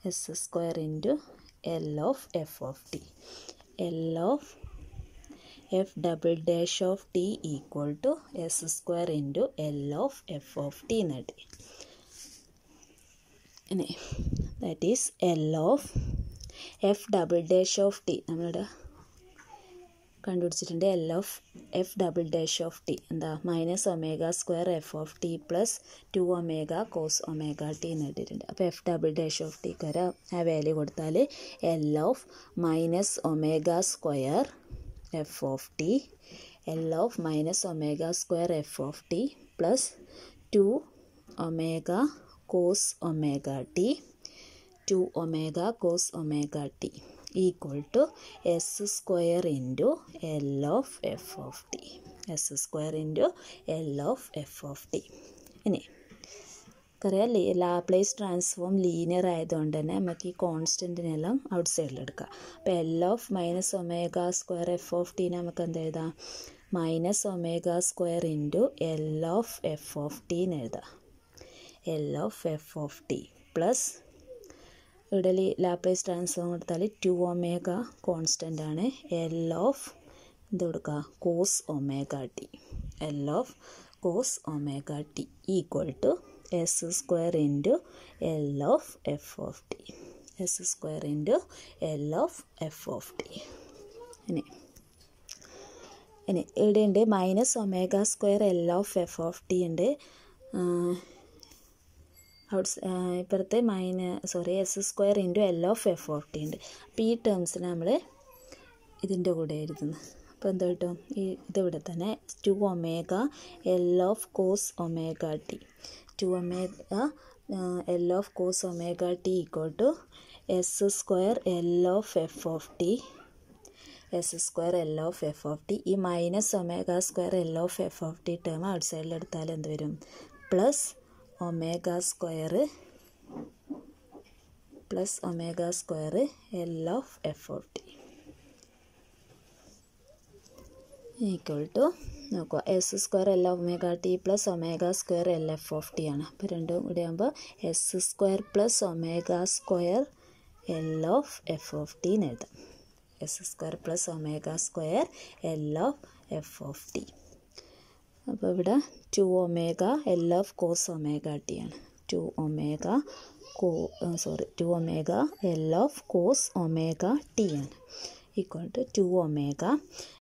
S square into L of F of T. L of F double dash of T equal to S square into L of F of T എന്ന് കിട്ടി. ഇനി that is L of F double dash of T നമ്മളിവിടെ കണ്ടുപിടിച്ചിട്ടുണ്ട്. L of F double dash of T എന്താ minus omega square F of T plus 2 omega cos omega T എന്ന് ഇട്ടിട്ടുണ്ട്. അപ്പോൾ F double dash of ടിക്ക് ഒരു ആ value കൊടുത്താൽ L of minus omega square F of T, L of minus omega square F of T plus 2 omega cos omega T, 2 omega cos omega T equal to S square into L of F of T. S square into L of F of T. ഇനി അറിയാം Laplace transform linear ആയതുകൊണ്ട് തന്നെ നമുക്ക് ഈ കോൺസ്റ്റൻറ്റിനെല്ലാം out സൈഡിൽ എടുക്കാം. അപ്പോൾ L of minus omega square F of ടീനെ നമുക്ക് എന്ത് എഴുതാം? Minus omega square into L of F of T എന്ന് എഴുതാം. L of F of T plus ഇവിടെ ലാപ്ലേസ് ട്രാൻസ്ഫോം കൊടുത്താൽ 2 ഒമേഗ കോൺസ്റ്റൻ്റ് ആണ്. എൽ ഓഫ് എന്ത് കൊടുക്കുക? Cos omega T. L of cos omega T equal to S square into L of F of T. S square into L of F of T. ഇനി ഇവിടെയുണ്ട് minus omega square L of F of T ഉണ്ട്. ഇപ്പുറത്തെ S square into L of F of T ഉണ്ട്. അപ്പോൾ ഈ ടേംസിന് നമ്മൾ ഇതിൻ്റെ കൂടെ എഴുതുന്നു. അപ്പോൾ എന്താ കിട്ടും? ഇതിവിടെ തന്നെ 2 omega L of cos omega T, 2 omega L of cos omega T equal to S square L of F of T, S square L of F of T. ഈ minus omega square L of F of T term out സൈഡിൽ എടുത്താൽ എന്ത് വരും? Plus omega square L of F of T equal to നോക്കുക S square L omega T plus omega square L F of T ആണ്. അപ്പോൾ രണ്ടും കൂടി ആകുമ്പോൾ S square plus omega square L of F of T എന്ന് എഴുതാം. S square plus omega square L of F of T. അപ്പോൾ ഇവിടെ 2 omega L of cos omega T ആണ്. 2 omega L of cos omega T ആണ് equal to 2 omega